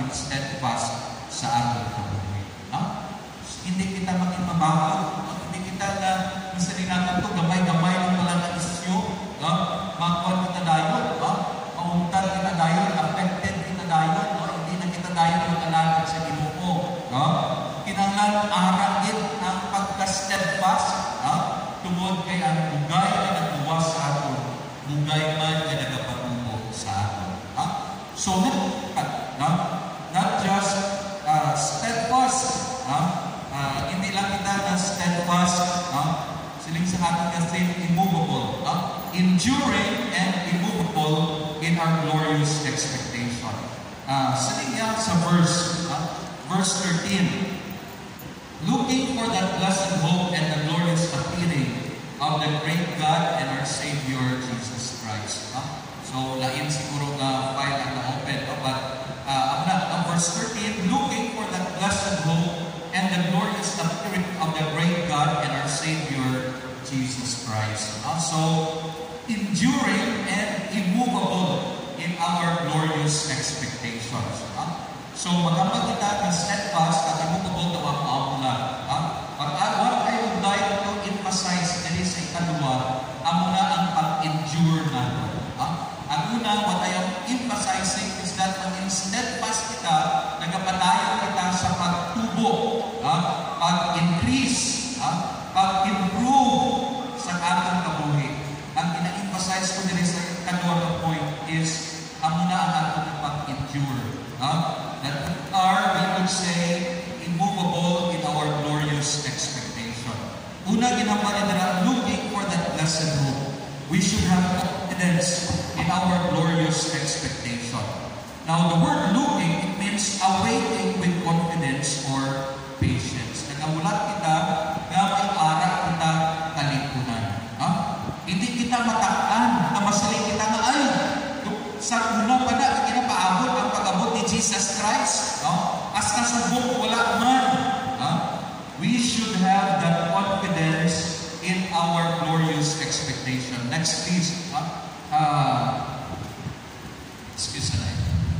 maging steadfast sa ating kabuhi. Hindi kita maging mabagal. Hindi kita na masalinakan ito, gamay-gamay lang pala na isyo. Magkuhan kita dayon. Mauntan kita dayon. Affected kita dayon. Hindi na kita dayon magkalagan sa Ginoo. Kinahanglan arangin ang pagka-steadfast tungod kay ang bugay na nagbuwas sa aton. Bugay man na nagapatungo sa aton. So, not just steadfast. Hindi lang kita na steadfast. Siling sa atin kasi immovable. Enduring and immovable in our glorious expectation. Siling yan sa verse 13. Looking for that blessed hope and the glorious appearing of the great God and our Savior, Jesus Christ. So, lain siguro na file ang na-open. But, verse 13, looking for that blessed hope and the glorious appearing of the great God and our Savior, Jesus Christ. So, enduring and immovable in our glorious expectations. So, magamba kita ng steadfast at immovable na wakaamula. What I would like to emphasize dali sa ikalwa, amuna ang pag-endure natin. Ang una, what I am emphasizing is that maging steadfast kita, nagapadayon kita sa pagtubo, pag-increase, pag-improve sa atong kabuhi. Ang ina-emphasize ko dali sa ikalwa na point is, amuna ang atong pag-endure. That we are, we would say, immovable in our glorious expectation. Una, ginamali na looking for that blessed hope. We should have confidence in our glorious expectation. Now, the word looking, it means awaiting with confidence or patience. Nagamulat kita, nga may ara kita kalikunan. Hindi kita matakpan, na masaling kita nga, ay, sa una pa na, kinapaabot ang pag-abot ni Jesus Christ. As nasubok, wala man. We should have that confidence in our glorious expectation. Next, please. Excuse me.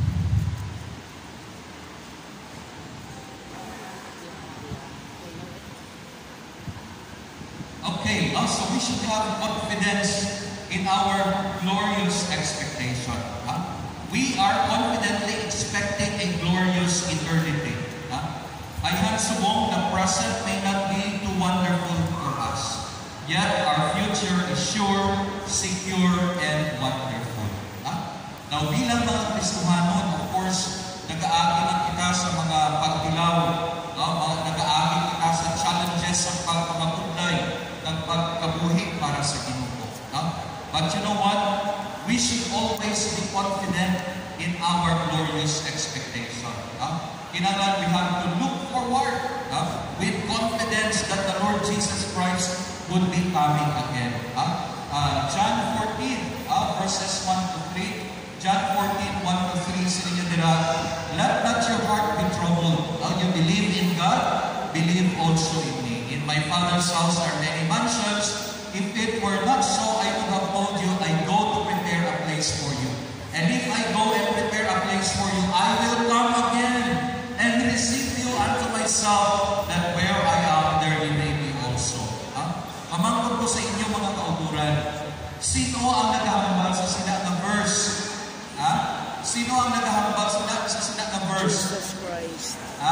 Okay, so we should have confidence in our glorious expectation. We are confidently expecting a glorious eternity. I have subong the present may not be too wonderful for us. Yet our future is sure, secure, and wonderful. Now, bilang mga Kristohanon, of course, nag-aagi lang kita sa mga pagdilaw. Nag-aagi kita sa challenges ng pagpapagudlay, ng pagkabuhi para sa Ginoo. But you know what? We should always be confident in our glorious expectation. Kinahanglan we have to look forward with confidence that the Lord Jesus Christ would be coming again. John 14, verses 1 to 3. John 14, 1 to 3, sila niya dira, let not your heart be troubled. You believe in God, believe also in me. In my Father's house are many mansions. If it were not so, I would have told you, I go to prepare a place for you. And if I go and prepare a place for you, I will come again and receive you unto myself, that where I am, there you may be also. Pamangkot ko sa inyo mga kauturan, sino ang naghahambal sa sina na verse? Sino ang naghahambal sa sina na verse? Jesus Christ.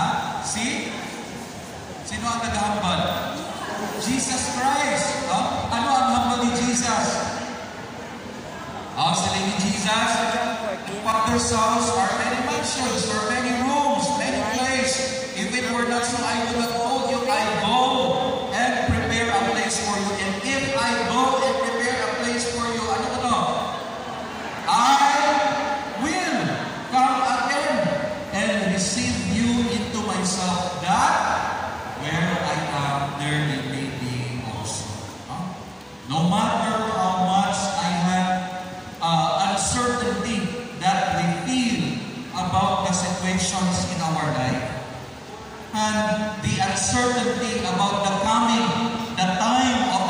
Sino ang naghahambal? Jesus Christ. Ano ang hambal ni Jesus? Sila ni Jesus, Father's house are many mansions, or many rooms, many places. If it were not so, I would have told you, I go and prepare a place for you. And if I go and prepare a place for you, I will come again and receive you into myself, that where I am, there you may be also. No matter how much I have uncertainty that we feel about the situations in our life, and the uncertainty about the time of